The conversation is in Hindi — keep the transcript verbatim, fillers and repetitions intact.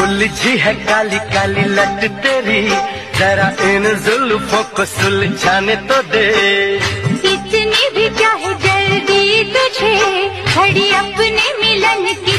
उलझी है काली काली लट तेरी, जरा इन जुल्फों को सुलझाने तो दे। इतनी भी क्या है जल्दी तुझे, घड़ी अपने मिलन की